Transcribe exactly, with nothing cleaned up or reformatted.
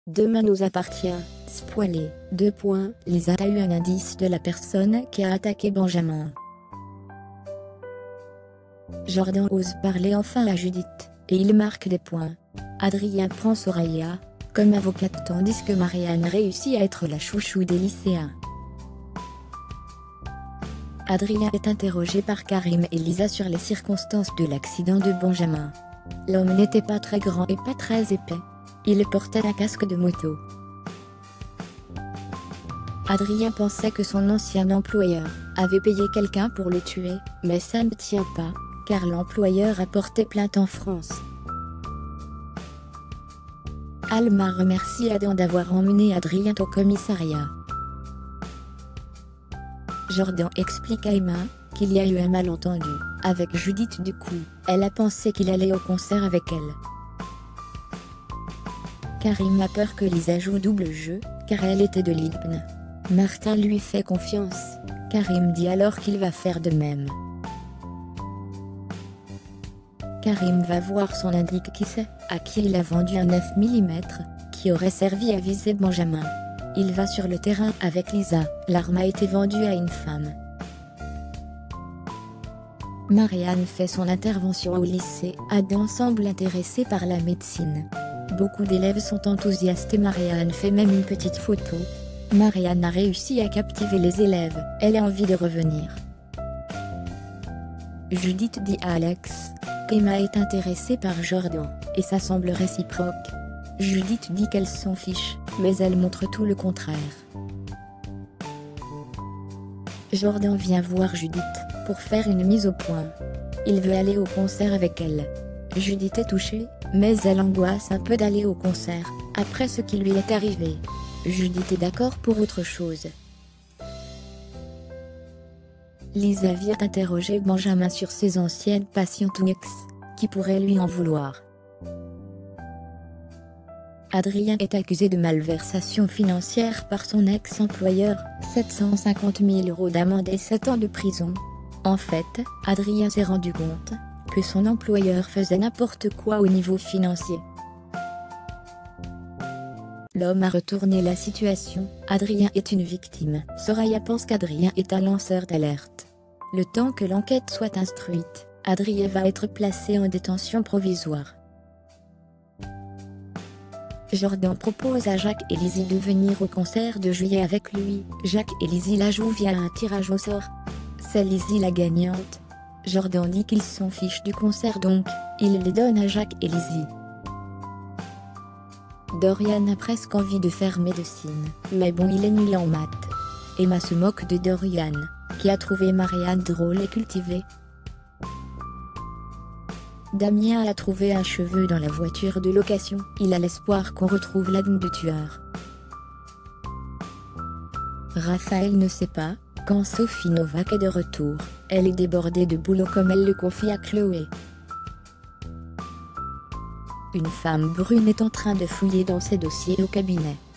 Demain nous appartient. Spoilé. Deux points. Lisa a eu un indice de la personne qui a attaqué Benjamin. Jordan ose parler enfin à Judith, et il marque des points. Adrien prend Soraya comme avocate tandis que Marianne réussit à être la chouchou des lycéens. Adrien est interrogé par Karim et Lisa sur les circonstances de l'accident de Benjamin. L'homme n'était pas très grand et pas très épais. Il portait un casque de moto. Adrien pensait que son ancien employeur avait payé quelqu'un pour le tuer, mais ça ne tient pas, car l'employeur a porté plainte en France. Alma remercie Adam d'avoir emmené Adrien au commissariat. Jordan explique à Emma qu'il y a eu un malentendu avec Judith, du coup, elle a pensé qu'il allait au concert avec elle. Karim a peur que Lisa joue double jeu, car elle était de Libne. Martin lui fait confiance. Karim dit alors qu'il va faire de même. Karim va voir son indique qui c'est, à qui il a vendu un neuf millimètres, qui aurait servi à viser Benjamin. Il va sur le terrain avec Lisa, l'arme a été vendue à une femme. Marianne fait son intervention au lycée, Adam semble intéressé par la médecine. Beaucoup d'élèves sont enthousiastes et Marianne fait même une petite photo. Marianne a réussi à captiver les élèves, elle a envie de revenir. Judith dit à Alex qu'Emma est intéressée par Jordan, et ça semble réciproque. Judith dit qu'elle s'en fiche, mais elle montre tout le contraire. Jordan vient voir Judith pour faire une mise au point. Il veut aller au concert avec elle. Judith est touchée, mais elle angoisse un peu d'aller au concert, après ce qui lui est arrivé. Judith est d'accord pour autre chose. Lisa vient interroger Benjamin sur ses anciennes patientes ou ex, qui pourrait lui en vouloir. Adrien est accusé de malversation financière par son ex-employeur, sept cent cinquante mille euros d'amende et sept ans de prison. En fait, Adrien s'est rendu compte que son employeur faisait n'importe quoi au niveau financier. L'homme a retourné la situation, Adrien est une victime. Soraya pense qu'Adrien est un lanceur d'alerte. Le temps que l'enquête soit instruite, Adrien va être placé en détention provisoire. Jordan propose à Jacques et Lizzie de venir au concert de juillet avec lui. Jacques et Lizzie la jouent via un tirage au sort. C'est Lizzie la gagnante. Jordan dit qu'il s'en fiche du concert donc, il les donne à Jacques et Lizzie. Dorian a presque envie de faire médecine, mais bon il est nul en maths. Emma se moque de Dorian, qui a trouvé Marianne drôle et cultivée. Damien a trouvé un cheveu dans la voiture de location, il a l'espoir qu'on retrouve l'A D N du tueur. Raphaël ne sait pas, quand Sophie Novak est de retour, elle est débordée de boulot comme elle le confie à Chloé. Une femme brune est en train de fouiller dans ses dossiers au cabinet.